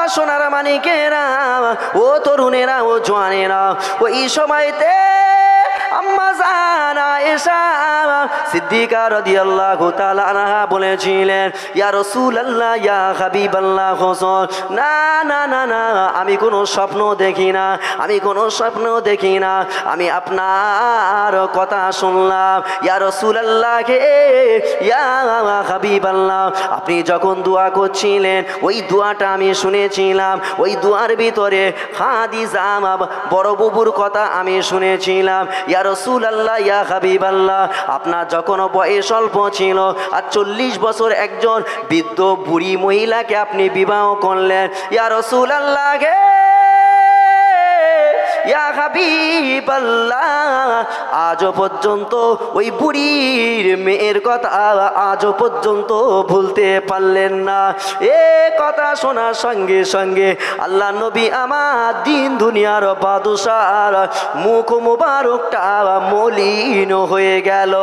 আমার সোনার মানিকেরা, ও তরুণেরা, ও জওয়ানেরা, ওই সময়তে আম্মা জান আয়েশা সিদ্দিকা রাদিয়াল্লাহু তাআলা আনহা বলেছিলেন, ইয়া রাসূলুল্লাহ, ইয়া হাবিবাল্লাহ, হুজুর, না না না না, আমি কোনো স্বপ্ন দেখি না, আমি কোনো স্বপ্ন দেখি না, আমি আপনার কথা শুনলাম। ইয়া রাসূলুল্লাহ, ইয়া হাবিবাল্লাহ, আপনি যখন দোয়া করছিলেন ওই দোয়াটা আমি শুনেছিলাম, ওই দোয়ার ভিতরে খাদিজা বড় বুবুর কথা আমি শুনেছিলাম। ইয়া রাসূলুল্লাহ, ইয়া হাবিবাল্লাহ, আপনার যখন বয়স অল্প ছিল আর 40 বছর একজন বৃদ্ধ বুড়ি মহিলাকে আপনি বিবাহ করলেন। ইয়া রাসূলুল্লাহ, ইয়া হাবিবাল্লাহ, আজও পর্যন্ত ওই বুড়ির মেয়ের কথা আজও পর্যন্ত ভুলতে পারলেন না। এ কথা শোনার সঙ্গে সঙ্গে আল্লাহ নবী আমার দিন দুনিয়ার বাদশার মুখ মুবারকটা মলিন হয়ে গেল,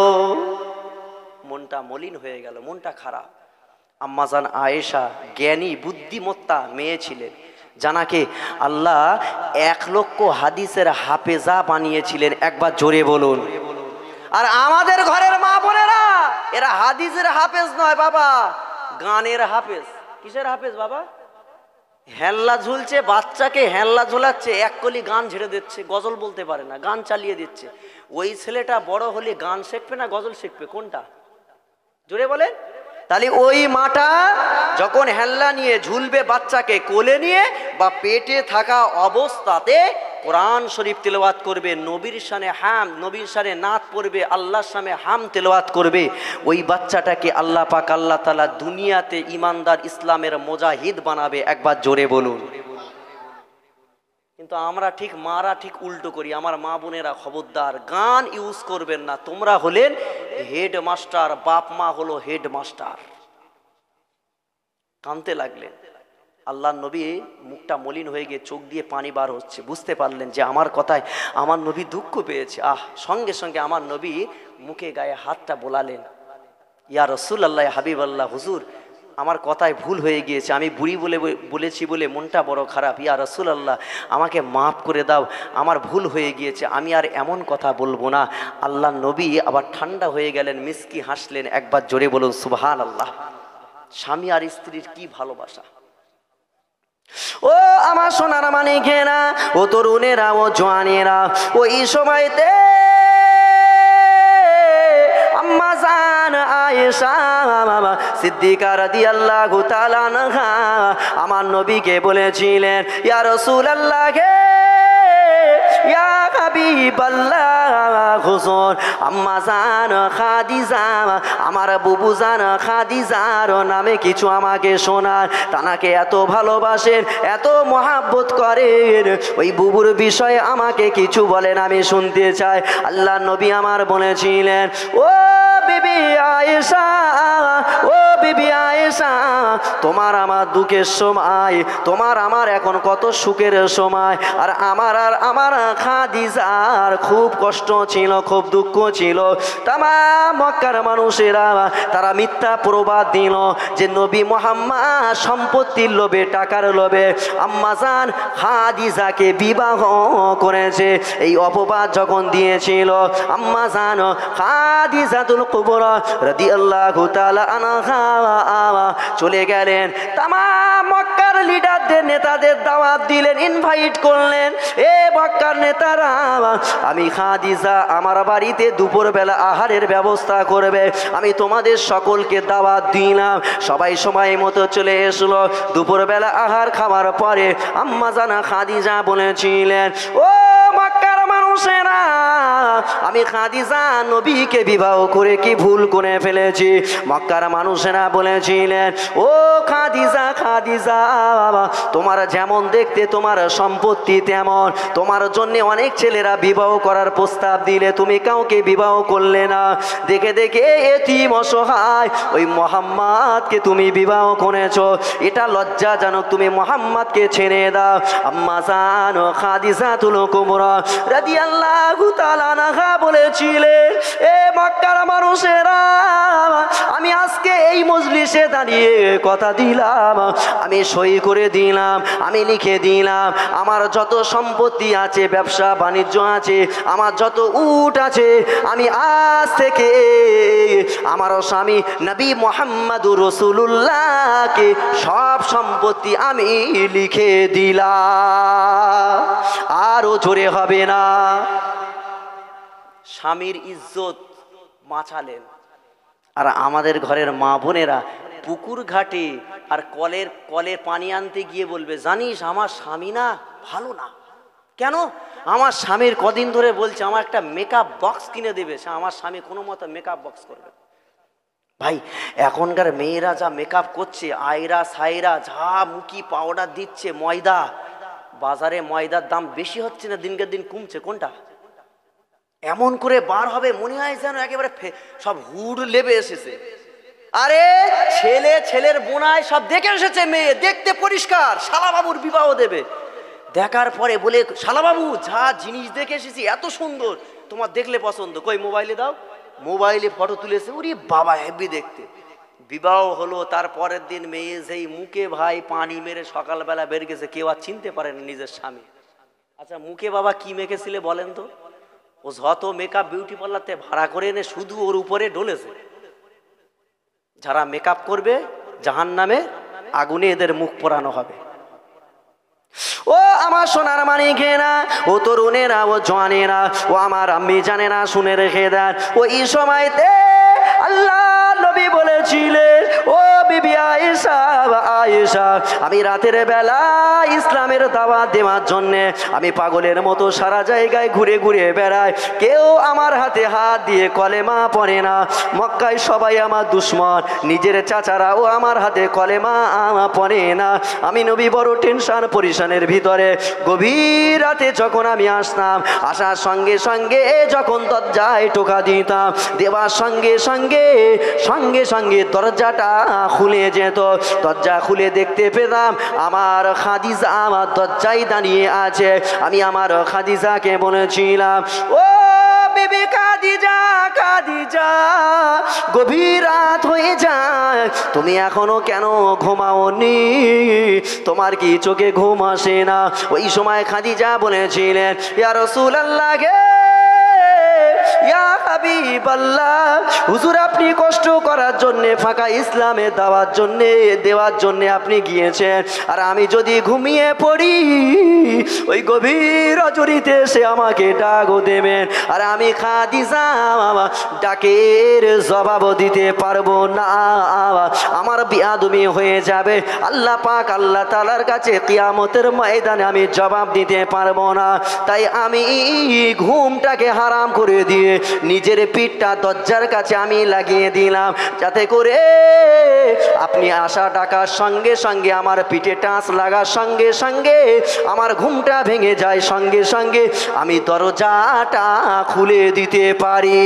মনটা মলিন হয়ে গেল, মনটা খারাপ। আম্মা জান আয়েশা জ্ঞানী বুদ্ধিমত্তা মেয়ে ছিলেন, জানাকে আল্লাহ 1 লক্ষ হাদিসের হাফেজা বানিয়েছিলেন, একবার জোরে বলুন। আর আমাদের ঘরের মা বোনেরা এরা হাদিসের হাফেজ নয় বাবা, গানের হাফেজ। কিসের হাফেজ বাবা? হেল্লা ঝুলছে, বাচ্চাকে হেল্লা ঝোলাচ্ছে, এক কলি গান ঝেড়ে দিচ্ছে, গজল বলতে পারে না, গান চালিয়ে দিচ্ছে। ওই ছেলেটা বড় হলে গান শিখবে না গজল শিখবে? কোনটা? জোরে বলেন। তাহলে ওই মাটা যখন হেল্লা নিয়ে ঝুলবে বাচ্চাকে কোলে নিয়ে বা পেটে থাকা অবস্থাতে কোরআন শরীফ তেলাওয়াত করবে, নবীর শানে হাম, নবীর শানে নাত পড়বে, আল্লাহর শানে হাম তেলাওয়াত করবে, ওই বাচ্চাটাকে আল্লাহ পাক আল্লাহ তাআলা দুনিয়াতে ইমানদার ইসলামের মুজাহিদ বানাবে, একবার জোরে বলুন। কিন্তু আমরা ঠিক মারা ঠিক উল্টো করি। আমার মা বোনেরা খবরদার, গান ইউজ করবেন না, তোমরা হলেন হেড মাস্টার, বাপ মা হলো হেড মাস্টার। কাঁদতে লাগলেন। আল্লাহর নবী মুখটা মলিন হয়ে গিয়ে চোখ দিয়ে পানি বার হচ্ছে, বুঝতে পারলেন যে আমার কথায় আমার নবী দুঃখ পেয়েছে। সঙ্গে সঙ্গে আমার নবী মুখে গায়ে হাতটা বোলালেন, ইয়া রাসূলুল্লাহ, হাবিবাল্লাহ, হুজুর, আমার কথায় ভুল হয়ে গিয়েছে, আমি বুড়ি বলেছি বলে মনটা বড় খারাপ। ইয়া রাসূলুল্লাহ, আমাকে মাফ করে দাও, আমার ভুল হয়ে গিয়েছে, আমি আর এমন কথা বলবো না। আল্লাহ নবী আবার ঠান্ডা হয়ে গেলেন, মিসকি হাসলেন, একবার জোরে বলুন সুবহানাল্লাহ। স্বামী আর স্ত্রীর কি ভালোবাসা! ও আমার সোনার মানিকেরা, ও তরুণেরা, ও জওয়ানেরা, ওই সময়তে আম্মা জান আয়েশা সিদ্দিকা রাদিয়াল্লাহু তাআলা আনহা আমার নবীকে বলেছিলেন, ইয়া রাসূলুল্লাহ, ইয়া হাবিবাল্লাহ, হুজুর, আম্মা জান খাদিজা, আমার বুবু জান খাদিজার নামে কিছু আমাকে শোনান, তানাকে এত ভালোবাসেন, এত মহাব্বত করেন, ওই বুবুর বিষয়ে আমাকে কিছু বলেন, আমি শুনতে চাই। আল্লাহ নবী আমার বলেছিলেন, ও বিবি আয়েশা, ও বিবি আয়েশা, তোমার আমার দুঃখের সময়, তোমার আমার এখন কত সুখের সময়, আর আমার খাদিজার খুব কষ্ট ছিল, খুব দুঃখ ছিল। তামাম মক্কার মানুষেরা তারা মিথ্যা প্রবাদ দিল যে নবী মুহাম্মদ সম্পত্তির লোভে, টাকার লোভে আম্মা জান খাদিজাকে বিবাহ করেছে। এই অপবাদ যখন দিয়েছিল, আম্মা জান খাদিজাতুল কুবরা রাদিয়াল্লাহু তাআলা আনহা চলে গেলেন, তামাম মক্কার লিডারদের, নেতাদের দাওয়াত দিলেন, ইনভাইট করলেন, এ মক্কার নেতারা, আমি খাদিজা আমার বাড়িতে দুপুরবেলা আহারের ব্যবস্থা করবে, আমি তোমাদের সকলকে দাওয়াত দিলাম। সবাই সময় মতো চলে এসলো। দুপুরবেলা আহার খাওয়ার পরে আম্মা জান খাদিজা বলেছিলেন, ও মক্কার মানুষেরা, আমি খাদিজা নবীকে বিবাহ করে কি ভুল করে ফেলেছি। মক্কার মানুষেরা বলেছিলেন, ও খাদিজা, খাদিজা, তোমার যেমন দেখতে, তোমার সম্পত্তি তেমন, তোমার জন্য অনেক ছেলেরা বিবাহ করার প্রস্তাব দিলে, তুমি কাউকে বিবাহ করলে না। দেখে দেখে এতিম অসহায় ওই মুহাম্মদকে তুমি বিবাহ করেছো, এটা লজ্জাজনক, তুমি মুহাম্মদকে ছেড়ে দাও। আম্মা জান খাদিজাতুল কুবরা রাদিয়াল্লাহু রাদিয়াল্লাহু তাআলা আনহা বলেছিলেন, এ মক্কার মানুষেরা, আমি আজকে এই মজলিসে দাঁড়িয়ে কথা দিলাম, আমি সই করে দিলাম, আমি লিখে দিলাম, আমার যত সম্পত্তি আছে, ব্যবসা বাণিজ্য আছে, আমার যত উট আছে, আমি আজ থেকে আমার স্বামী নবী মুহাম্মদুর রাসূলুল্লাহকে সব সম্পত্তি আমি লিখে দিলাম। আরো জোরে হবে না? স্বামীর ইজ্জত বাঁচালেন। আর আমাদের ঘরের মা বোনেরা পুকুর ঘাটে আর কলের পানি আনতে গিয়ে বলবে, জানিস আমার স্বামী না ভালো না। কেন? আমার স্বামীর কদিন ধরে বলছে আমার একটা মেকআপ বক্স কিনে দেবে, সে আমার স্বামী কোনো মতো মেকআপ বক্স করবে। ভাই, এখনকার মেয়েরা যা মেকআপ করছে, আয়রা সায়রা, যা মুখি পাউডার দিচ্ছে, ময়দা, বাজারে ময়দার দাম বেশি হচ্ছে না দিনকে দিন কমছে? কোনটা? এমন করে বার হবে মনে হয় যেন একেবারে সব হুড লেবে এসেছে। আরে ছেলে ছেলের বোনায় সব দেখে এসেছে, মেয়ে দেখতে পরিষ্কার, শালাবাবুর বিবাহ দেবে। দেখার পরে বলে, শালাবাবু যা জিনিস দেখে এসেছি এত সুন্দর, তোমার দেখলে পছন্দ, কই মোবাইলে দাও। মোবাইলে ফটো তুলেছে, ওরে বাবা হেভি দেখতে। বিবাহ হলো, তার পরের দিন মেয়ে যেই মুখে ভাই পানি মেরে সকালবেলা বের গেছে, কেউ আর চিনতে পারে না নিজের স্বামী। আচ্ছা মুখে বাবা কি মেখেছিলে বলেন তো? ও যত মেকআপ বিউটি পার্লারতে ভাড়া করে এনে শুধু ওর উপরে ডলেছে। যারা মেকআপ করবে জাহান্নামে আগুনে এদের মুখ পোড়ানো হবে। ও আমার সোনার মানিকেরা, ও তরুণেরা, ও জওয়ানেরা, ও আমার আম্মি জানে না, শুনে রেখে দেন। ওই সময়তে আল্লাহ নবী বলেছিলেন, ও বিবি আয়েশা, আয়েশা, আমি রাতের বেলা ইসলামের দাওয়াত দেওয়ার জন্যে আমি পাগলের মতো সারা জায়গায় ঘুরে ঘুরে বেড়াই, কেউ আমার হাতে হাত দিয়ে কলেমা পড়ে না। মক্কায় সবাই আমার দুশ্মন, নিজের চাচারাও আমার হাতে কলেমা পড়ে না। আমি নবী বড় টেনশন পরিশানের ভিতরে। গভীর রাতে যখন আমি আসতাম, আসার সঙ্গে সঙ্গে যখন দরজায় টোকা দিতাম, দেওয়ার সঙ্গে সঙ্গে সঙ্গে সঙ্গে দরজাটা খুলে যেত। দরজা খুলে দেখতে পেতাম আমার খাদিজা আমার দরজায় দাঁড়িয়ে আছে। আমি আমার খাদিজাকে বলেছিলাম, ও বিবি খাদিজা, খাদিজা, গভীর রাত হয়ে যায়, তুমি এখনো কেন ঘুমাওনি? তোমার কি চোখে ঘুম আসে না? ওই সময় খাদিজা বলেছিলেন, ইয়া রাসূলুল্লাহ গে, ইয়া হাবিবাল্লাহ, হুজুর আপনি কষ্ট করার জন্য, ফাঁকা ইসলামে দেওয়ার জন্য আপনি গিয়েছেন, আর আমি যদি ঘুমিয়ে পড়ি ওই গভীর রজনীতে সে আমাকে ডাকও দেবেন, আর আমি খাদিজা ডাকের জবাব দিতে পারবো না, আমার বিয়াদবি হয়ে যাবে। আল্লাহ পাক আল্লাহ তাআলার কাছে কিয়ামতের ময়দানে আমি জবাব দিতে পারবো না। তাই আমি ঘুমটাকে হারাম করে দিয়ে নিজের পিঠটা দরজার কাছে আমি লাগিয়ে দিলাম, যাতে করে আপনি আসা ডাকার সঙ্গে সঙ্গে আমার পিঠে টাচ লাগার সঙ্গে সঙ্গে আমার ঘুমটা ভেঙে যায়, সঙ্গে সঙ্গে আমি দরজাটা খুলে দিতে পারি।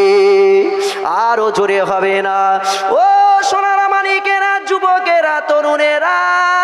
আরো জোরে হবে না? ও সোনার মানিকেরা, যুবকেরা, তরুণেরা,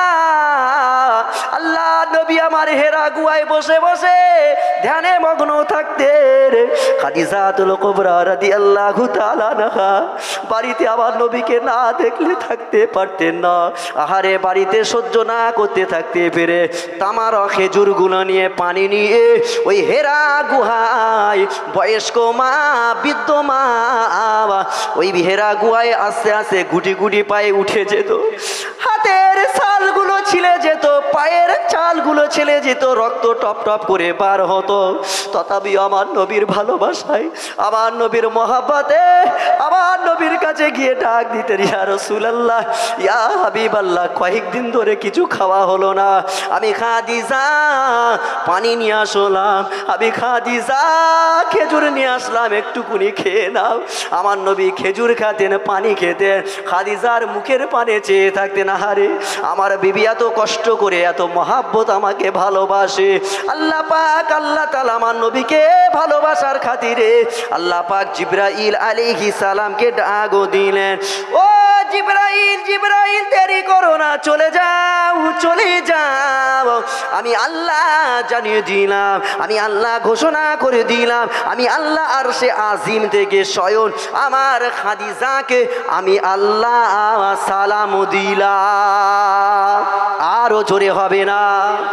আল্লাহ নবী আমার হেরা গুহায় বসে বসে ধ্যানে মগ্ন থাকতেন। খাদিজাতুল কুবরা রাদিয়াল্লাহু তাআলা আনহা বাড়িতে আমার নবীকে না দেখলে থাকতে পারতেন না। আহারে বাড়িতে সহ্য না করতে থাকতে পেরে তামার খেজুরগুলো নিয়ে পানি নিয়ে ওই হেরা গুহায় বয়স্ক মা, বৃদ্ধ মা ওই হেরা গুহায় আস্তে আস্তে গুটি গুটি পায়ে উঠে যেত। হাতের ছালগুলো ছিলে যেত, পায়ের চালগুলো ছেলে যেত, রক্ত টপ টপ করে বার হতো। তথাপি আমার নবীর ভালোবাসায়, আমার নবীর মহাব্বতে আমার নবীর কাছে গিয়ে ডাক দিতেন, ইয়া রাসূলুল্লাহ, ইয়া হাবিবাল্লাহ, কয়েকদিন ধরে কিছু খাওয়া হলো না, আমি খাদিজা পানি নিয়ে আসলাম, আমি খাদিজা খেজুর নিয়ে আসলাম, একটুকুনি খেয়ে নাও। আমার নবী খেজুর খেতেন, পানি খেতেন, খাদিজার মুখের পানে চেয়ে থাকতেন। আহারে আমার বিবি এত কষ্ট করে, এত মহাব্বত আমাকে ভালোবাসে। আল্লাহ পাক আল্লাহ তাআলা আমার নবীকে ভালোবাসার খাতিরে আল্লাহ পাক জিবরাইল আলাইহিস সালামকে ডাক দিলেন, ও জিবরাইল, জিবরাইল দেরি করো না, চলে যাও, চলে যাও, আমি আল্লাহ জানিয়ে দিলাম, আমি আল্লাহ ঘোষণা করে দিলাম, আমি আল্লাহ আরশে আজিম থেকে স্বয়ং আমার খাদিজাকে আমি আল্লাহ সালাম দিলাম। আরো জোরে হবে না?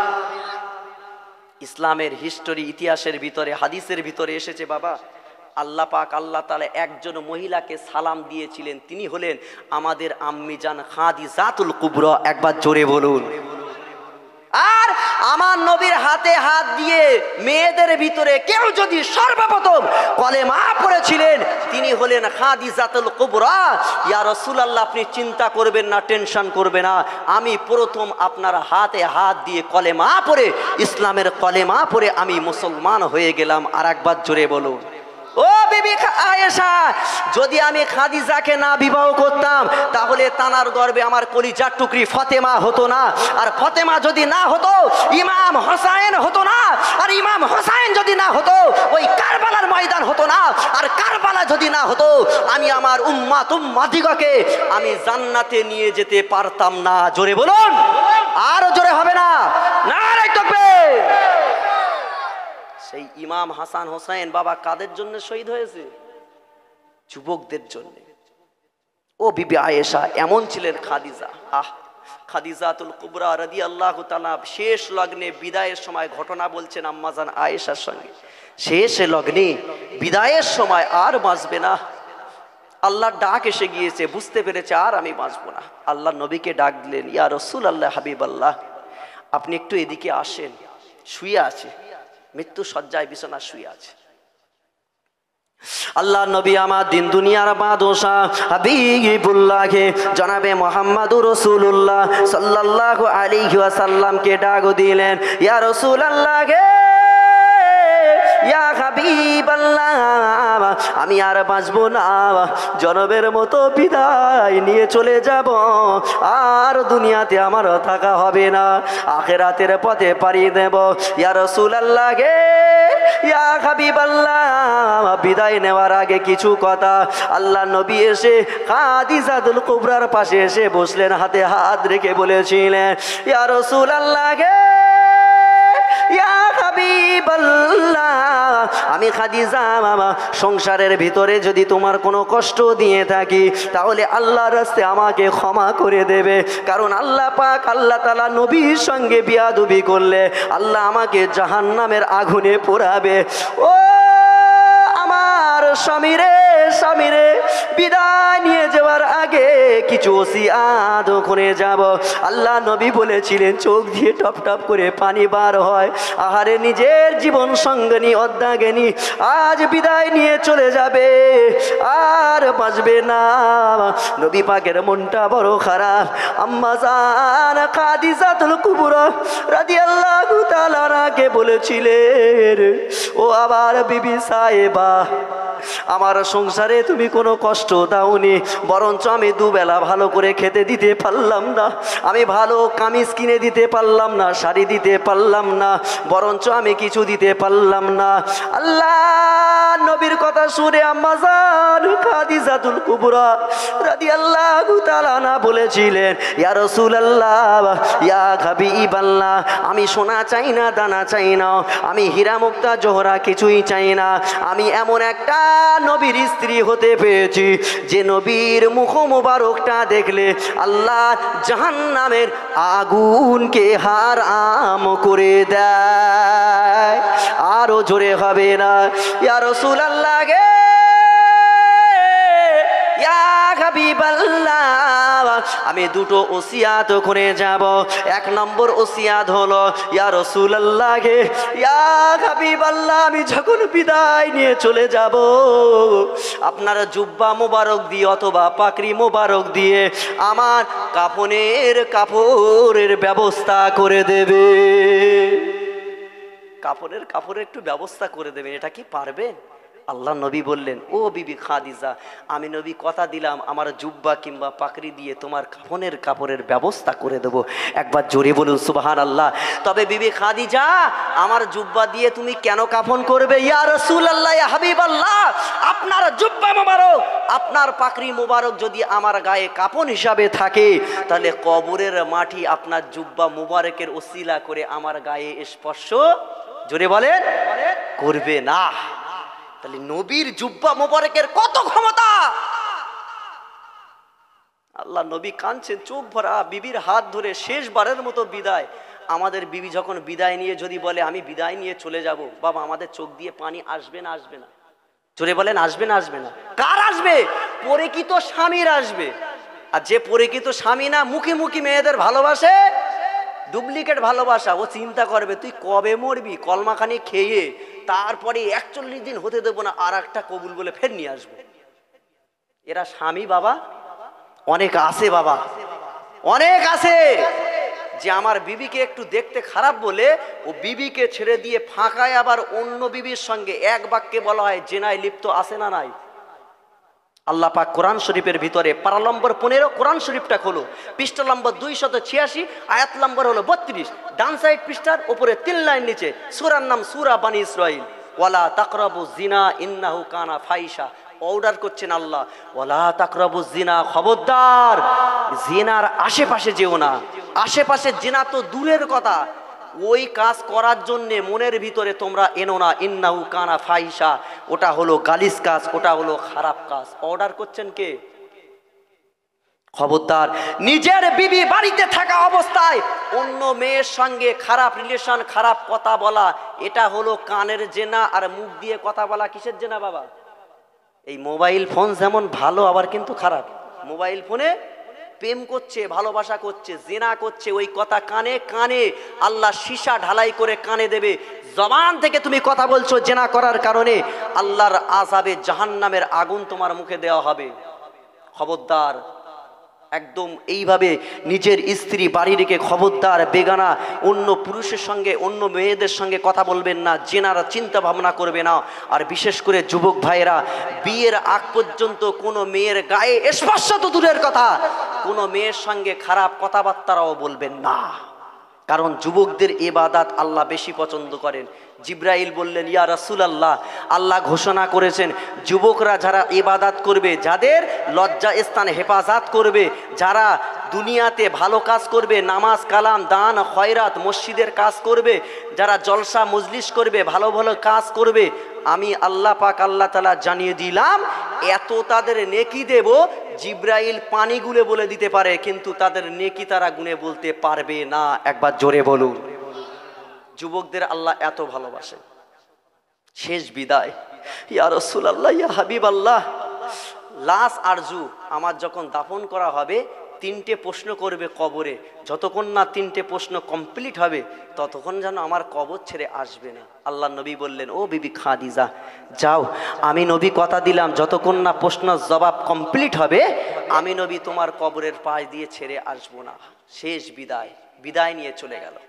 ইসলামের হিস্টোরি, ইতিহাসের ভিতরে, হাদিসের ভিতরে এসেছে বাবা, আল্লাহ পাক আল্লাহ তাআলা একজন মহিলাকে সালাম দিয়েছিলেন, তিনি হলেন আমাদের আম্মি জান খাদিজাতুল কুবরা। একবার জোরে বলুন। আর আমার নবীর হাতে হাত দিয়ে মেয়েদের ভিতরে কেউ যদি সর্বপ্রথম কলেমা পড়েছিলেন তিনি হলেন খাদিজাতুল কুবরা। ইয়া রাসূলুল্লাহ, আপনি চিন্তা করবেন না, টেনশন করবেন না, আমি প্রথম আপনার হাতে হাত দিয়ে কলেমা পড়ে, ইসলামের কলেমা পড়ে আমি মুসলমান হয়ে গেলাম। আর একবার জোরে বলুন। ও বিবি আয়েশা, যদি আমি খাদিজাকে না বিবাহ করতাম তাহলে তানার গর্ভে আমার কলিজার টুকরি ফাতেমা হতো না, আর ফাতেমা যদি না হতো ইমাম হোসেন হতো না, আর ইমাম হোসেন যদি না হতো ওই কারবালার ময়দান হতো না, আর কারবালা যদি না হতো আমি আমার উম্মাতিগকে আমি জান্নাতে নিয়ে যেতে পারতাম না। জোরে বলুন। আরো জোরে হবে না? নারে তাকবীর। সেই ইমাম হাসান হোসেন বাবা কাদের জন্য শহীদ হয়েছে? যুবকদের জন্য। ও বিবি আয়েশা এমন ছিলেন খাদিজা, খাদিজাতুল কুবরা রাদিয়াল্লাহু তাআলা শেষ লগ্নে বিদায়ের সময় ঘটনা বলছেন আম্মাজান আয়েশার সঙ্গে। শেষ লগ্নে বিদায়ের সময় আর বাঁচবে না, আল্লাহর ডাক এসে গিয়েছে, বুঝতে পেরেছে আর আমি বাঁচবো না। আল্লাহ নবীকে ডাক দিলেন, ইয়া রাসূলুল্লাহ, হাবিবাল্লাহ, আপনি একটু এদিকে আসেন। শুয়ে আছে, মৃত্যু শয্যায় বিছানা শুয়ে আছে। আল্লাহ নবী আমার দিন দুনিয়ার বাদশাহ হাবিবুল্লাহকে জনাবে মুহাম্মদুর রাসূলুল্লাহ সাল্লাল্লাহু আলাইহি ওয়াসাল্লামকে ডাক দিলেন, ইয়া রাসূলুল্লাহ গে, ইয়া হাবিবাল্লাহ, আমি আর বাঁচবো না, জনবের মতো বিদায় নিয়ে চলে যাব, আর দুনিয়াতে আমার থাকা হবে না, আখিরাতের পথে পাড়ি দেব। ইয়া রাসূলুল্লাহ গে, ইয়া হাবিবাল্লাহ, বিদায় নেওয়ার আগে কিছু কথা। আল্লাহ নবী এসে খাদিজাতুল কুবরার পাশে এসে বসলেন, হাতে হাত রেখে বলেছিলেন, ইয়া রাসূলুল্লাহ গে, ইয়া হাবিবাল্লাহ, আমি খাদিজা মামা সংসারের ভিতরে যদি তোমার কোনো কষ্ট দিয়ে থাকি তাহলে আল্লাহর রাস্তে আমাকে ক্ষমা করে দেবে, কারণ আল্লাহ পাক আল্লাহ তাআলা নবীর সঙ্গে বিয়াদবি করলে আল্লাহ আমাকে জাহান্নামের আগুনে পোড়াবে। ও আমার স্বামীরে, স্বামীরে, বিদায় নিয়ে যাওয়ার আগে কিছু ওসিয়াত করে যাব। আল্লাহ নবী বলেছিলেন, চোখ দিয়ে টপ টপ করে পানি বার হয়, আহারে নিজের জীবন সঙ্গিনী অদ্যাগিনী আজ বিদায় নিয়ে চলে যাবে, আর বাঁচবে না। নবী পাকের মনটা বড় খারাপ। আম্মা জান খাদিজাতুল কুবরা রাদিয়াল্লাহু তাআলা আনহাকে বলেছিলেন, ও আবার বিবি সাহেবা, আমার সংসারে তুমি কোনো কষ্ট দাওনি, বরঞ্চ আমি দুবেলা ভালো করে খেতে দিতে পারলাম না, আমি ভালো কামিজ কিনে দিতে পারলাম না, শাড়ি দিতে পারলাম না, বরঞ্চ আমি কিছু দিতে পারলাম না। আল্লাহ নবীর কথা শুনে আম্মা জান খাদিজাতুল কুবরা রাদিয়াল্লাহু তাআলা আনহা বলেছিলেন, ইয়া রাসূলুল্লাহ, ইয়া হাবিবাল্লাহ, আমি সোনা চাই না, দানা চাই না, আমি হীরা মুক্তা জোহরা কিছুই চাই না, আমি এমন একটা নবীর স্ত্রী হতে পেয়েছি যে নবীর মুখ মোবারকটা দেখলে আল্লাহ জাহান্নামের আগুনকে হারাম করে দেয়। আরো জোরে হবে না? ইয়া রাসূলুল্লাহ গে, ইয়া হাবিবাল্লাহ, আমি দুটো ওসিয়াত করে যাব। এক নম্বর ওসিয়াত হলো, ইয়া রাসূলুল্লাহ গে, ইয়া হাবিবাল্লাহ, আমি যখন বিদায় নিয়ে চলে যাব আপনার জুব্বা মোবারক দিয়ে অথবা পাকড়ি মোবারক দিয়ে আমার কাপড়ের ব্যবস্থা করে দেবে। কাপড়ের একটু ব্যবস্থা করে দেবেন, এটা কি পারবেন? আল্লাহ নবী বললেন, ও বিবি খাদিজা, আমি নবী কথা দিলাম আমার জুব্বা কিংবা পাকড়ি দিয়ে তোমার কাপড়ের ব্যবস্থা করে দেব। একবার জোরে বলুন সুবহানাল্লাহ। তবে বিবি খাদিজা, আমার জুব্বা দিয়ে তুমি কেন কাফন করবে? ইয়া রাসূলুল্লাহ, ইয়া হাবিবাল্লাহ, আপনার জুব্বা মোবারক, আপনার পাকড়ি মোবারক যদি আমার গায়ে কাফন হিসাবে থাকে, তাহলে কবরের মাটি আপনার জুব্বা মোবারকের ওসিলা করে আমার গায়ে স্পর্শ, জোরে বলেন, করবে না। তাহলে নবীর জুব্বা মোবারকের কত ক্ষমতা! আল্লাহ নবী কাঁদছেন চোখ ভরা, বিবির হাত ধরে শেষবারের মতো বিদায়। আমাদের বিবি যখন বিদায় নিয়ে যদি বলে আমি বিদায় নিয়ে চলে যাব, বাবা আমাদের চোখ দিয়ে পানি আসবে না? আসবে না? জোরে বলেন, আসবে না? আসবে না? কার আসবে? পরিচিত স্বামীর আসবে। আর যে পরিচিত স্বামী না, মুখে মুখে মেয়েদের ভালোবাসে, ডুপ্লিকেট ভালোবাসা, ও চিন্তা করবে তুই কবে মরবি, কলমাখানি খেয়ে তারপরে 41 দিন হতে দেবো না, আর একটা কবুল বলে ফের নিয়ে আসবো। এরা স্বামী বাবা অনেক আছে, বাবা অনেক আছে, যে আমার বিবিকে একটু দেখতে খারাপ বলে ও বিবিকে ছেড়ে দিয়ে ফাঁকায় আবার অন্য বিবির সঙ্গে এক বাক্যে বলা হয় জেনায় লিপ্ত আছে না নাই? আল্লাহ পাক কোরআন শরীফের ভিতরে পারা নম্বর 15, কোরআন শরীফটা খোলো, পৃষ্ঠা নম্বর 286, আয়াত নম্বর হলো 32, ডান সাইড পৃষ্ঠার উপরে 3 লাইন নিচে সূরার নাম সূরা বানী ইসরাঈল। ওয়ালা তাকরাবু জিনা ইন্নাহু কানা ফাহিশা। অর্ডার করছেন আল্লাহ, ওয়ালা তাকরাবু জিনা, খবরদার জিনার আশেপাশে যেও না। আশেপাশে জিনা তো দূরের কথা, ওই কাজ করার জন্য মনের ভিতরে তোমরা এনো না। ইন্নাহু কানা ফাহিশা, ওটা হলো গালিস কাজ, ওটা হলো খারাপ কাজ। অর্ডার করছেন কে? খবরদার নিজের বিবি বাড়িতে থাকা অবস্থায় অন্য মেয়ের সঙ্গে খারাপ রিলেশন, খারাপ কথা বলা, এটা হলো কানের জেনা। আর মুখ দিয়ে কথা বলা কিসের জেনা বাবা? এই মোবাইল ফোন যেমন ভালো আবার কিন্তু খারাপ। মোবাইল ফোনে প্রেম করছে, ভালোবাসা করছে, জেনা করছে, ওই কথা কানে কানে আল্লাহ সীসা ঢালাই করে কানে দেবে। জবান থেকে তুমি কথা বলছো জেনা করার কারণে, আল্লাহর আযাবে জাহান্নামের আগুন তোমার মুখে দেওয়া হবে। খবরদার একদম এইভাবে নিজের স্ত্রী বাড়ি রেখে খবরদার বেগানা অন্য পুরুষের সঙ্গে, অন্য মেয়েদের সঙ্গে কথা বলবেন না, জেনার চিন্তা ভাবনা করবে না। আর বিশেষ করে যুবক ভাইয়েরা, বিয়ের আগ পর্যন্ত কোনো মেয়ের গায়ে স্পর্শ তো দূরের কথা, কোনো মেয়ের সঙ্গে খারাপ কথাবার্তারাও বলবেন না। কারণ যুবকদের ইবাদত আল্লাহ বেশি পছন্দ করেন। জিব্রাইল বললেন, ইয়া রাসূলুল্লাহ, আল্লাহ ঘোষণা করেছেন যুবকরা যারা ইবাদত করবে, যাদের লজ্জা স্থান হেফাজত করবে, যারা দুনিয়াতে ভালো কাজ করবে, নামাজ কালাম দান খয়রাত মসজিদের কাজ করবে, যারা জলসা মজলিস করবে, ভালো ভালো কাজ করবে, আমি আল্লাহ পাক আল্লাহ তাআলা জানিয়ে দিলাম এত তাদের নেকি দেব, জিব্রাইল পানি গুলে বলে দিতে পারে, কিন্তু তাদের নেকি তারা গুনে বলতে পারবে না। একবার জোরে বলুন। যুবকদের আল্লাহ এত ভালোবাসে। শেষ বিদায়, ইয়া রাসূলুল্লাহ, ইয়া হাবিবাল্লাহ, লাশ আরজু আমার যখন দাফন করা হবে, 3টে প্রশ্ন করবে কবরে। যতক্ষণ না 3টে প্রশ্ন কমপ্লিট হবে ততক্ষণ যেন আমার কবর ছেড়ে আসবে না। আল্লাহ নবী বললেন, ও বিবি খাদিজা যাও, আমি নবী কথা দিলাম যতক্ষণ না প্রশ্ন জবাব কমপ্লিট হবে আমি নবী তোমার কবরের পাশ দিয়ে ছেড়ে আসবো না। শেষ বিদায়, বিদায় নিয়ে চলে গেল।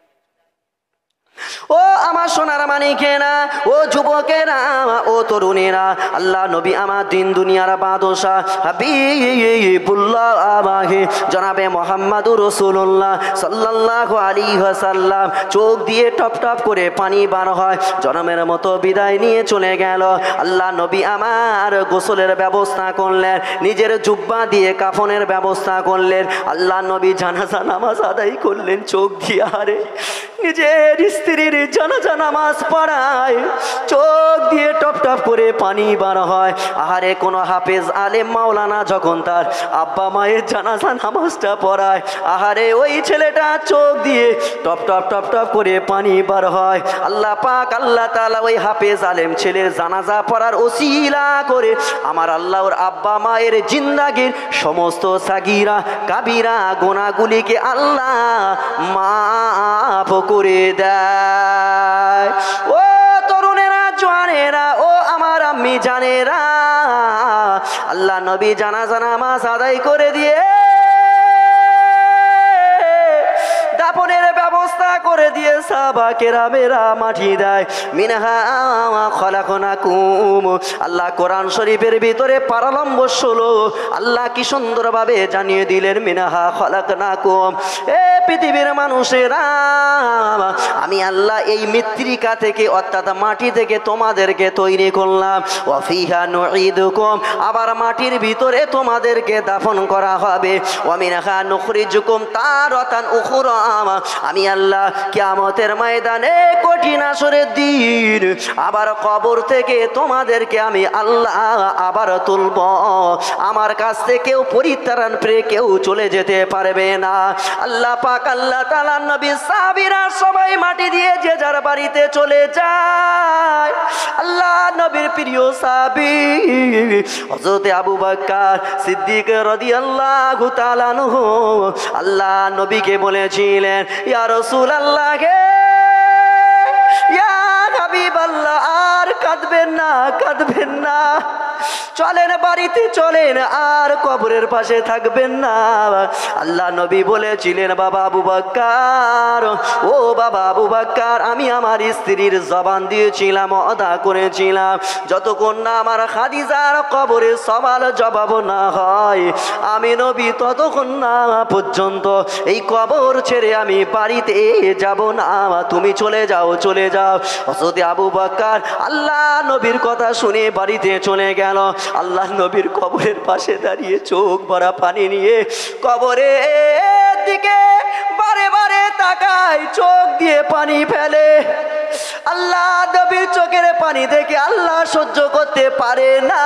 ও আমার সোনার মানিকেরা, ও যুবকেরা, ও তরুণেরা, আল্লাহ নবী আমার দিন দুনিয়ার বাদশা হাবিবুল্লাহ জনাবে মুহাম্মদুর রাসূলুল্লাহ সাল্লাল্লাহু আলাইহি ওয়াসাল্লাম চোখ দিয়ে টপ টপ করে পানি বার হয়, জনমের মতো বিদায় নিয়ে চলে গেল। আল্লাহ নবী আমার গোসলের ব্যবস্থা করলেন, নিজের জুব্বা দিয়ে কাফনের ব্যবস্থা করলেন। আল্লাহ নবী জানাজা নামাজ আদায় করলেন চোখ দিয়ে। আরে নিজের স্ত্রীর জানাজা নামাজ পড়ায়, চোখ দিয়ে টপ টপ করে পানি বার হয়। আহারে কোনো হাফেজ আলেম মাওলানা যখন তার আব্বা মায়ের জানাজা নামাজটা পড়ায়, আহারে ওই ছেলেটা চোখ দিয়ে টপ টপ টপ টপ করে পানি বার হয়। আল্লাহ পাক আল্লাহ তাআলা ওই হাফেজ আলেম ছেলের জানাজা পড়ার ওসিলা করে আমার আল্লাহর আব্বা মায়ের জিন্দাগির সমস্ত সাগীরা কাবিরা গুনাহগুলিকে আল্লাহ মাফ করে দেয়। ও তরুণেরা, জওয়ানেরা, ও আমার আম্মি জানেরা, আল্লাহ নবী জানাজা নামাজ আদায় করে দিয়ে দাফনের ব্যবস্থা চিন্তা করে দিয়ে সাহাবা কেরামেরা মাটি দেয়। মিনহা খলাকনাকুম, আল্লাহ কোরআন শরীফের ভিতরে পারা নম্বর 16 আল্লাহ কি সুন্দরভাবে জানিয়ে দিলেন, মিনহা খলাকনাকুম, এ পৃথিবীর মানুষেরা, আমি আল্লাহ এই মৃত্তিকা থেকে অর্থাৎ মাটি থেকে তোমাদেরকে তৈরি করলাম। ওয়া ফিহা নুঈদুকুম, আবার মাটির ভিতরে তোমাদেরকে দাফন করা হবে। ওয়া মিনহা নুখরিজুকুম তারাতান উখরা, আমি আল্লাহ কিয়ামতের ময়দানে কঠিন হাসরের দিন আবার কবর থেকে তোমাদেরকে আমি আল্লাহ আবার তুলব। আমার কাছ থেকে কেউ পরিত্রাণ পেয়ে কেউ চলে যেতে পারবে না। আল্লাহ পাক আল্লাহ তাআলা নবী সাহাবীরা সবাই মাটি দিয়ে যে যার বাড়িতে চলে যায়। আল্লাহ নবীর প্রিয় সাহাবী হযরত আবু বকর সিদ্দিক রাদিয়াল্লাহু তাআলা আনহু আল্লাহ নবীকে বলেছিলেন, ইয়া রাসূলুল্লাহ হে, ইয়া হাবিবাল্লাহ, আর কাঁদবেন না, কাঁদবেন না, চলেন বাড়িতে চলেন, আর কবরের পাশে থাকবেন না। আল্লাহ নবী বলেছিলেন, বাবা আবু বকর, ও বাবা আবু বকর, আমি আমার স্ত্রীর জবান দিয়েছিলাম, ওয়াদা করেছিলাম, যতক্ষণ না আমার খাদিজার কবরে সওয়াল জবাব না হয় আমি নবী ততক্ষণ না পর্যন্ত এই কবর ছেড়ে আমি বাড়িতে যাব না। তুমি চলে যাও, চলে যাও। হযরত আবু বকর আল্লাহ নবীর কথা শুনে বাড়িতে চলে গেল। আল্লাহ নবীর কবরের পাশে দাঁড়িয়ে চোখ ভরা পানি নিয়ে কবরের দিকে বারে বারে তাকায়, চোখ দিয়ে পানি ফেলে। আল্লাহ নবীর চোখের পানি দেখে আল্লাহ সহ্য করতে পারে না।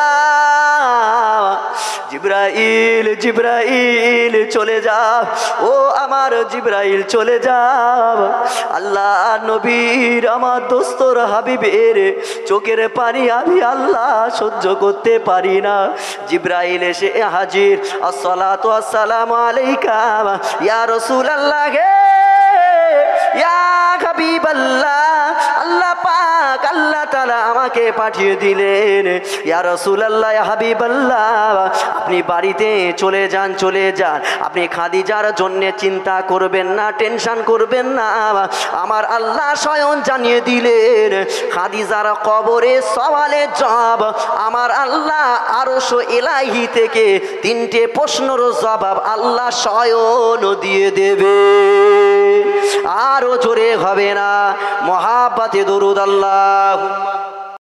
জিবরাইল, জিবরাইল চলে যাও, ও আমার জিবরাইল চলে যাও। আল্লাহ নবীর আমার দোস্তর হাবিবের চোখের পানি আমি আল্লাহ সহ্য করতে পারি না। জিবরাইল এসে হাজির, আসসালাতু আসসালামু আলাইকা ইয়া রাসূলুল্লাহ, হে ইয়া হাবিবাল্লাহ, আল্লাহ পাক আল্লাহ তাআলা আমাকে পাঠিয়ে দিলেন। ইয়া রাসূলুল্লাহ, ইয়া হাবিবাল্লাহ, আপনি বাড়িতে চলে যান, চলে যান, আপনি খাদিজার জন্য চিন্তা করবেন না, টেনশন করবেন না। আমার আল্লাহ স্বয়ং জানিয়ে দিলেন খাদিজার কবরে সওয়ালের জবাব আমার আল্লাহ আরশ ইলাহি থেকে 3টে প্রশ্নের জবাব আল্লাহ স্বয়ং দিয়ে দেবে। আরো জোরে হবে না? মহাব্বতে দরুদ আল্লাহুম্মা